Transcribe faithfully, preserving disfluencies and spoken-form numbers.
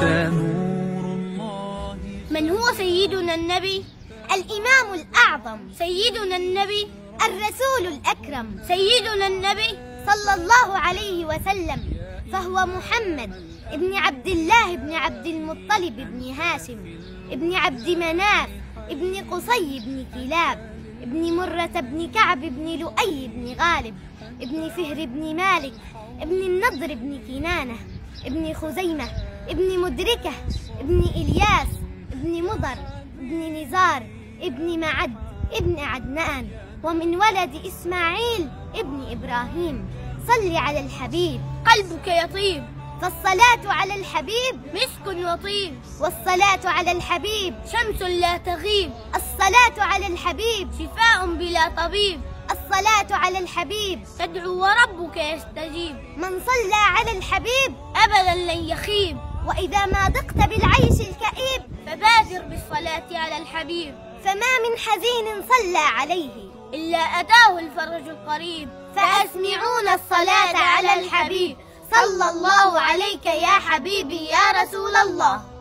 نور الله. من هو سيدنا النبي؟ الإمام الأعظم سيدنا النبي، الرسول الأكرم سيدنا النبي صلى الله عليه وسلم، فهو محمد ابن عبد الله ابن عبد المطلب ابن هاشم ابن عبد مناف ابن قصي ابن كلاب ابن مرة ابن كعب ابن لؤي ابن غالب ابن فهر ابن مالك ابن النضر ابن كنانة ابن خزيمة ابن مدركة ابن إلياس ابن مضر ابن نزار ابن معد ابن عدنان، ومن ولد إسماعيل ابن إبراهيم. صل على الحبيب قلبك يطيب، فالصلاة على الحبيب مسك وطيب، والصلاة على الحبيب شمس لا تغيب، الصلاة على الحبيب شفاء بلا طبيب، الصلاة على الحبيب تدعو وربك يستجيب، من صلى على الحبيب أبدا لن يخيب، وإذا ما ضقت بالعيش الكئيب فبادر بالصلاة على الحبيب، فما من حزين صلى عليه إلا أتاه الفرج القريب، فأسمعون الصلاة على الحبيب. صلى الله عليك يا حبيبي يا رسول الله.